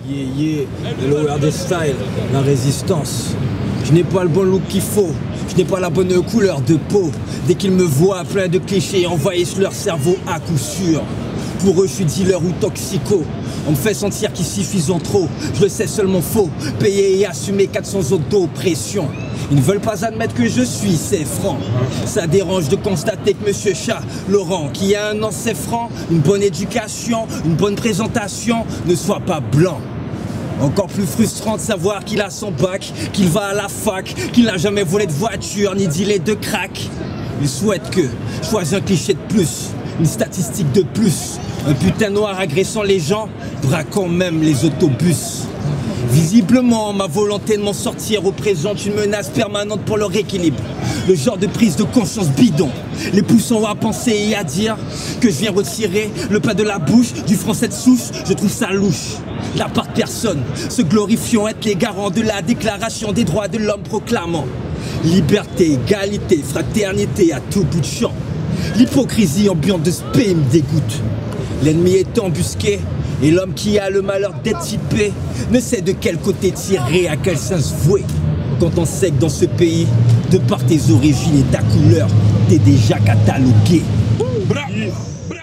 Yeah, le lower des styles, la résistance. Je n'ai pas le bon look qu'il faut, je n'ai pas la bonne couleur de peau. Dès qu'ils me voient, plein de clichés envahissent leur cerveau à coup sûr. Pour eux, je suis dealer ou toxico. On me fait sentir qu'ils suffisent en trop. Je le sais seulement faux. Payer et assumer 400 autres d'oppression. Ils ne veulent pas admettre que je suis, c'est franc. Ça dérange de constater que Monsieur Chat Laurent, qui a un an, c'est franc, une bonne éducation, une bonne présentation, ne soit pas blanc. Encore plus frustrant de savoir qu'il a son bac, qu'il va à la fac, qu'il n'a jamais volé de voiture ni dealé de crack. Il souhaite que je choisisse un cliché de plus, une statistique de plus, un putain noir agressant les gens, braquant même les autobus. Visiblement, ma volonté de m'en sortir représente une menace permanente pour leur équilibre. Le genre de prise de conscience bidon, les poussant à penser et à dire que je viens retirer le pain de la bouche du français de souche. Je trouve ça louche. La part de personne, se glorifiant être les garants de la déclaration des droits de l'homme proclamant liberté, égalité, fraternité à tout bout de champ. L'hypocrisie ambiante de ce pays me dégoûte. L'ennemi est embusqué et l'homme qui a le malheur d'être typé ne sait de quel côté tirer, à quel sens vouer. Quand on sait que dans ce pays, de par tes origines et ta couleur, t'es déjà catalogué.